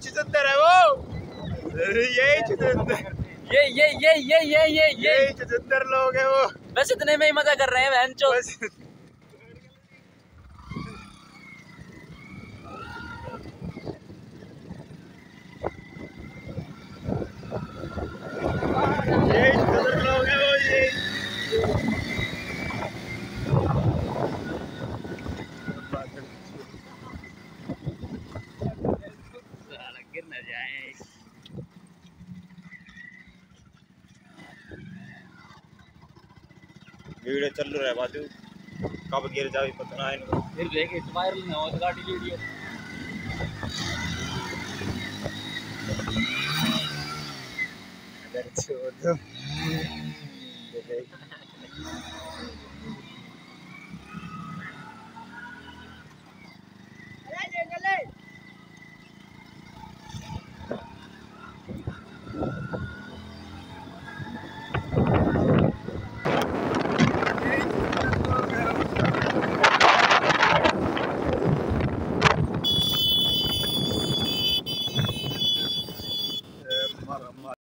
चुकंदर है वो, यही चुकंदर, ये चुकंदर लोग है वो। बस इतने में ही मजा कर रहे हैं बहन चो। गिर न जाए। वीडियो चल रहा है बाजू, कब गिर जाए पता ना इनको। फिर देखे वायरल ना हो तो गाड़ी वीडियो। अगर छोड़ दो